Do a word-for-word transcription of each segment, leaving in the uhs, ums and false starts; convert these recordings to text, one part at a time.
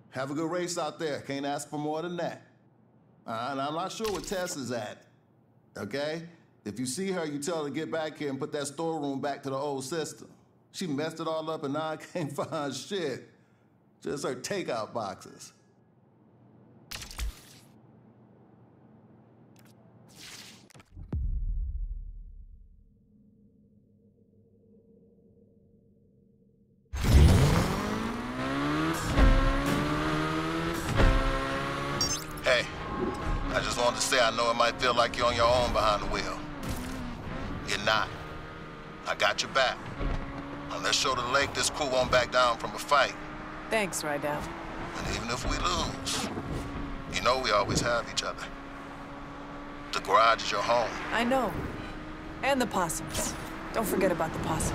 Have a good race out there. Can't ask for more than that. Uh, and I'm not sure where Tess is at, okay? If you see her, you tell her to get back here and put that storeroom back to the old system. She messed it all up and now I can't find shit. Just her takeout boxes. Hey, I just wanted to say I know it might feel like you're on your own behind the wheel. You're not. I got your back. On this show to the lake, this crew won't back down from a fight. Thanks, Rydell. And even if we lose, you know we always have each other. The garage is your home. I know. And the possums. Don't forget about the possum.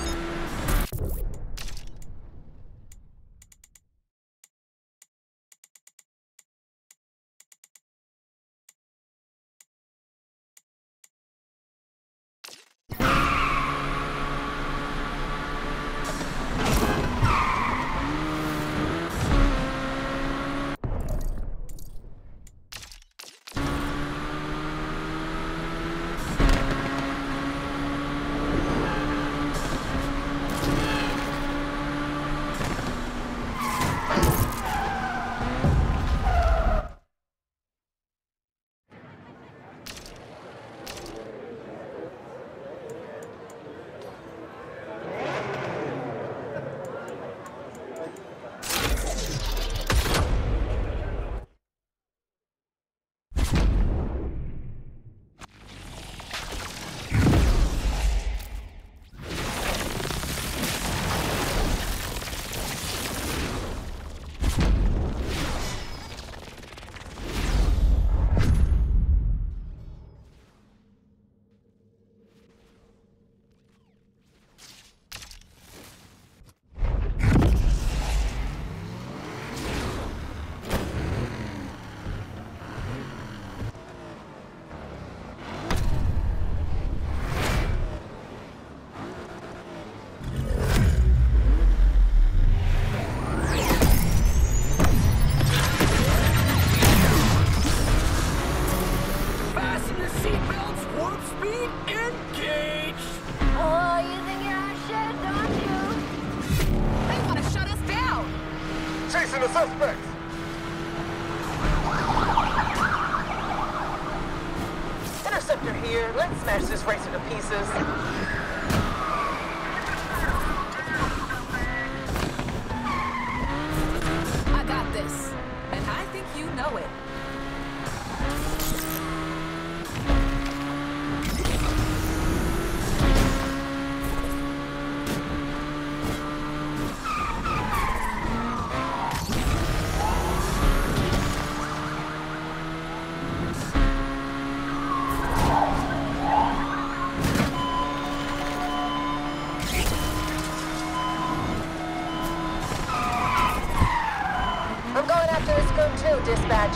The suspects! Interceptor here. Let's smash this racer to pieces. I got this. And I think you know it. Dispatch.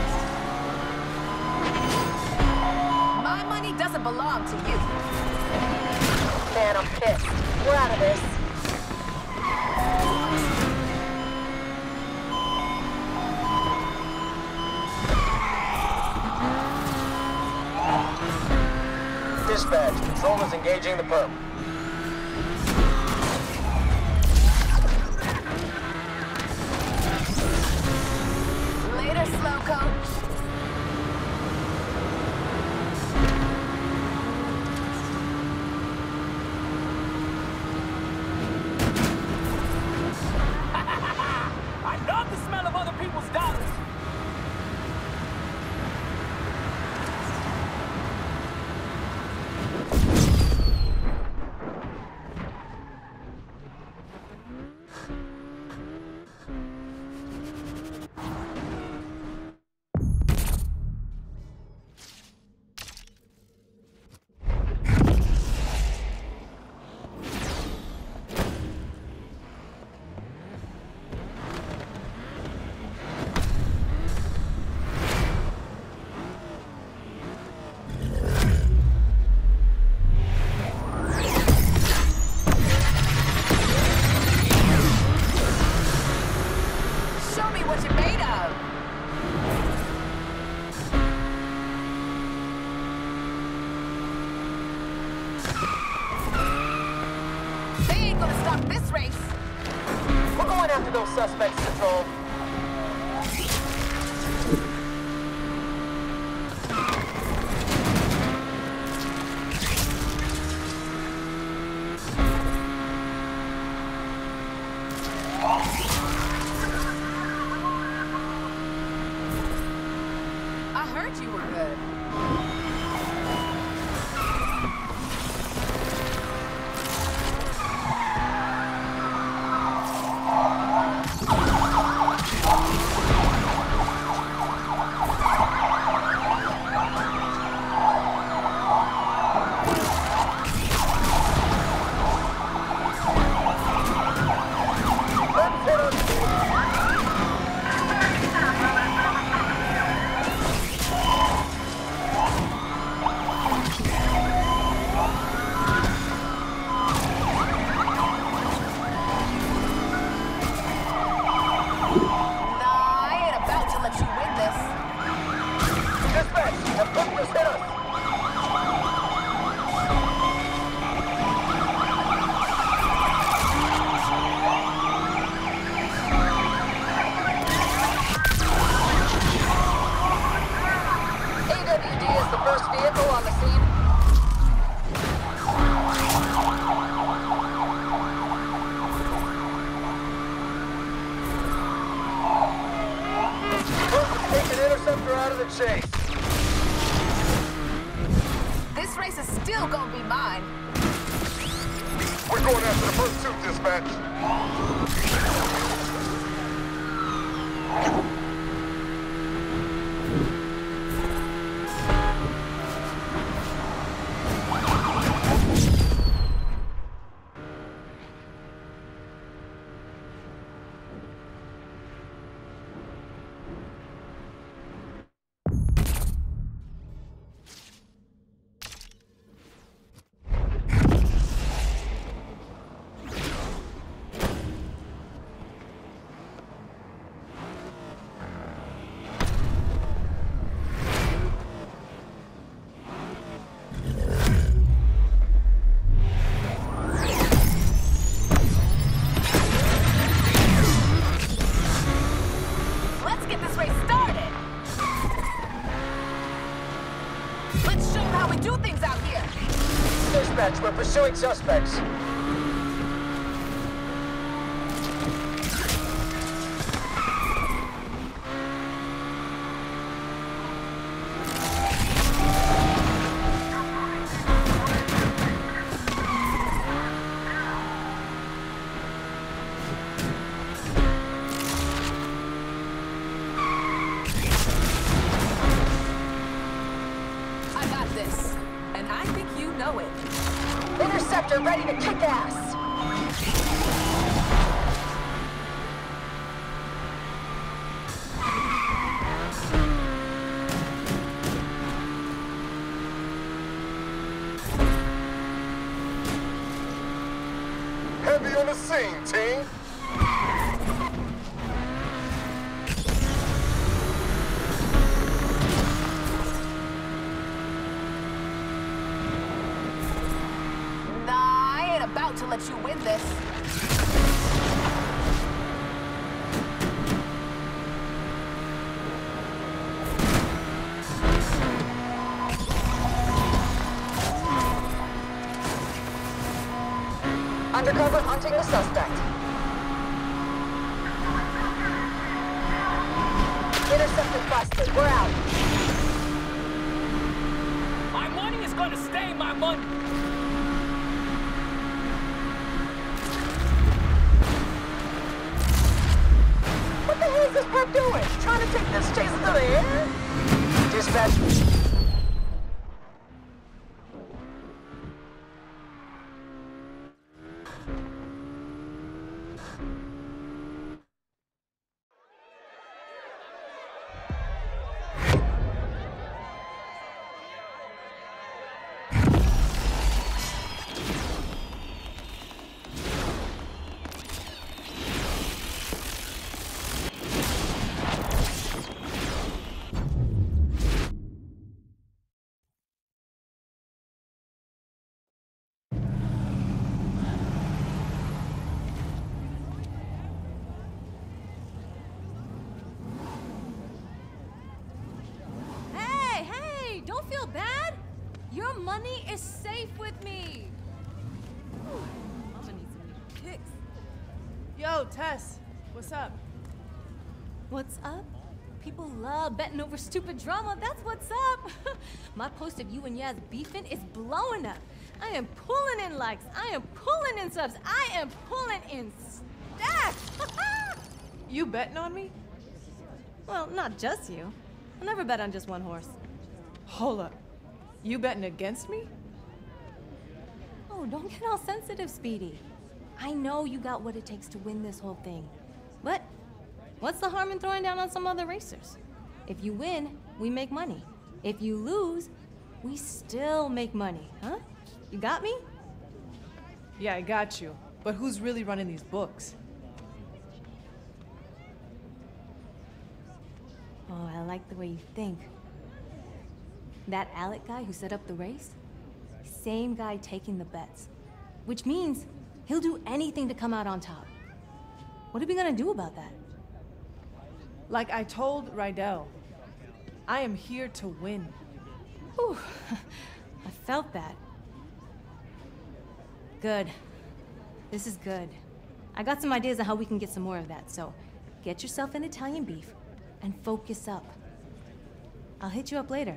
My money doesn't belong to you. Man, I'm pissed. We're out of this. Dispatch, Control is engaging the perp. Slow coach. I love the smell of other people's dollars. you what you're made of. They ain't gonna stop this race. We're going after those suspects, Control. I heard you were good. Chase. This race is still gonna be mine. We're going after the first two, dispatch. We're pursuing suspects. I got this, and I think you know it. Interceptor ready to kick ass. Heavy on the scene, team. About to let you win this. Undercover hunting the suspect. Interceptor busted. We're out. My money is gonna stay my money. What the hell is this perp doing? Trying to take this chase into the air? Dispatch. money is safe with me. Whew, Mama needs some new kicks. Yo, Tess, what's up? What's up? People love betting over stupid drama. That's what's up. My post of you and Yaz beefing is blowing up. I am pulling in likes. I am pulling in subs. I am pulling in stacks. You betting on me? Well, not just you. I never bet on just one horse. Hold up. You betting against me? Oh, don't get all sensitive, Speedy. I know you got what it takes to win this whole thing. But what's the harm in throwing down on some other racers? If you win, we make money. If you lose, we still make money, huh? You got me? Yeah, I got you. But who's really running these books? Oh, I like the way you think. That Alec guy who set up the race? Same guy taking the bets. Which means he'll do anything to come out on top. What are we gonna do about that? Like I told Rydell, I am here to win. Whew, I felt that. Good. This is good. I got some ideas on how we can get some more of that, so get yourself an Italian beef and focus up. I'll hit you up later.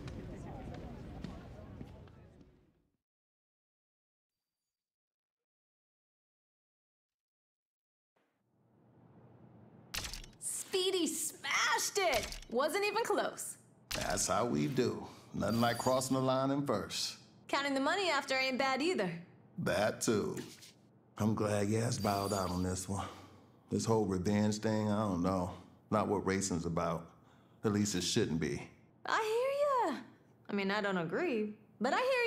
Speedy smashed it! Wasn't even close. That's how we do. Nothing like crossing the line in first. Counting the money after ain't bad either. That too. I'm glad Yaz bowed out on this one. This whole revenge thing, I don't know. Not what racing's about. At least it shouldn't be. I hear ya. I mean, I don't agree, but I hear